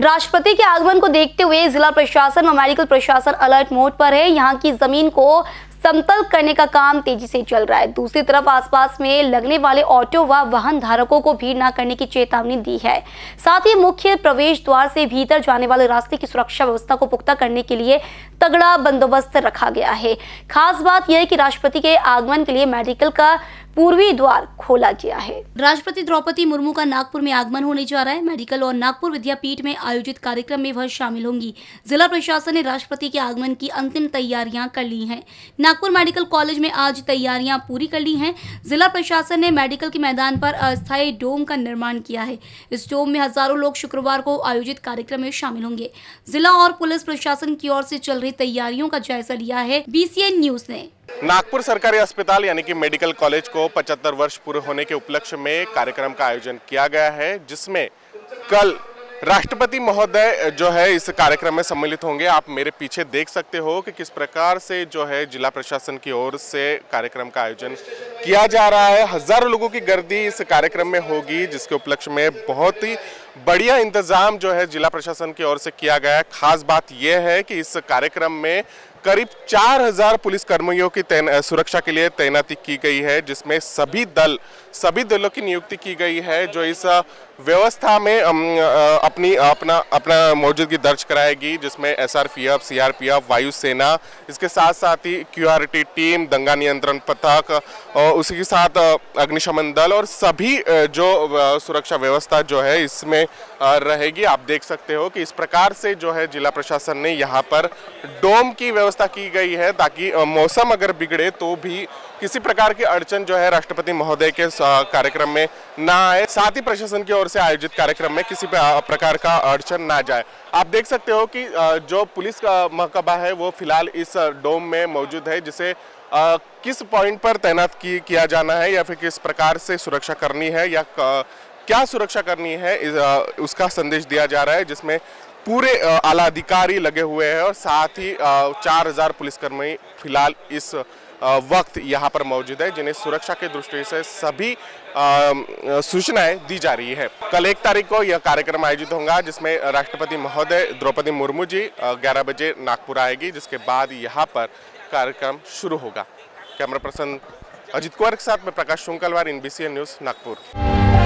राष्ट्रपति के आगमन को देखते हुए जिला प्रशासन व मेडिकल प्रशासन अलर्ट मोड पर है। यहाँ की जमीन को समतल करने का काम तेजी से चल रहा है। दूसरी तरफ आसपास में लगने वाले ऑटो व वाहन धारकों को भीड़ न करने की चेतावनी दी है। साथ ही मुख्य प्रवेश द्वार से भीतर जाने वाले रास्ते की सुरक्षा व्यवस्था को पुख्ता करने के लिए तगड़ा बंदोबस्त रखा गया है। खास बात यह है कि राष्ट्रपति के आगमन के लिए मेडिकल का पूर्वी द्वार खोला गया है। राष्ट्रपति द्रौपदी मुर्मू का नागपुर में आगमन होने जा रहा है। मेडिकल और नागपुर विद्यापीठ में आयोजित कार्यक्रम में वह शामिल होंगी। जिला प्रशासन ने राष्ट्रपति के आगमन की अंतिम तैयारियां कर ली हैं। नागपुर मेडिकल कॉलेज में आज तैयारियां पूरी कर ली हैं। जिला प्रशासन ने मेडिकल के मैदान पर अस्थायी डोम का निर्माण किया है। इस डोम में हजारों लोग शुक्रवार को आयोजित कार्यक्रम में शामिल होंगे। जिला और पुलिस प्रशासन की ओर से चल रही तैयारियों का जायजा लिया है BCN न्यूज ने। नागपुर सरकारी अस्पताल यानी कि मेडिकल कॉलेज को 75 वर्ष पूरे होने के उपलक्ष्य में कार्यक्रम का आयोजन किया गया है, जिसमें कल राष्ट्रपति महोदय जो है इस कार्यक्रम में सम्मिलित होंगे। आप मेरे पीछे देख सकते हो कि किस प्रकार से जो है जिला प्रशासन की ओर से कार्यक्रम का आयोजन किया जा रहा है। हजारों लोगों की गर्दी इस कार्यक्रम में होगी, जिसके उपलक्ष्य में बहुत ही बढ़िया इंतजाम जो है जिला प्रशासन की ओर से किया गया है। खास बात यह है कि इस कार्यक्रम में करीब 4000 पुलिस कर्मियों की सुरक्षा के लिए तैनाती की गई है, जिसमें सभी दलों की नियुक्ति की गई है, जो इस व्यवस्था में अपना मौजूदगी दर्ज कराएगी, जिसमें SRPF, CRPF, वायुसेना, इसके साथ साथ ही QRT टीम, दंगा नियंत्रण पथक और उसी के साथ अग्निशमन दल और सभी जो सुरक्षा व्यवस्था जो है इसमें रहेगी। आप देख सकते हो कि इस प्रकार से जो है जिला प्रशासन ने यहाँ पर डोम की व्यवस्था की गई है, ताकि मौसम अगर बिगड़े तो भी किसी प्रकार की अड़चन जो है राष्ट्रपति महोदय के कार्यक्रम में ना आए। साथ ही प्रशासन की ओर से आयोजित कार्यक्रम में किसी प्रकार का अड़चन ना जाए। आप देख सकते हो कि जो पुलिस का महकमा है वो फिलहाल इस डोम में मौजूद है, जिसे किस पॉइंट पर तैनात किया जाना है या फिर किस प्रकार से सुरक्षा करनी है या क्या सुरक्षा करनी है, उसका संदेश दिया जा रहा है, जिसमें पूरे आला अधिकारी लगे हुए हैं और साथ ही 4000 पुलिसकर्मी फिलहाल इस वक्त यहाँ पर मौजूद है, जिन्हें सुरक्षा के दृष्टि से सभी सूचनाएं दी जा रही है। कल 1 तारीख को यह कार्यक्रम आयोजित होगा, जिसमें राष्ट्रपति महोदय द्रौपदी मुर्मू जी 11 बजे नागपुर आएगी, जिसके बाद यहाँ पर कार्यक्रम शुरू होगा। कैमरा पर्सन अजित कुमार के साथ में प्रकाश शुंकलवार, BCN न्यूज नागपुर।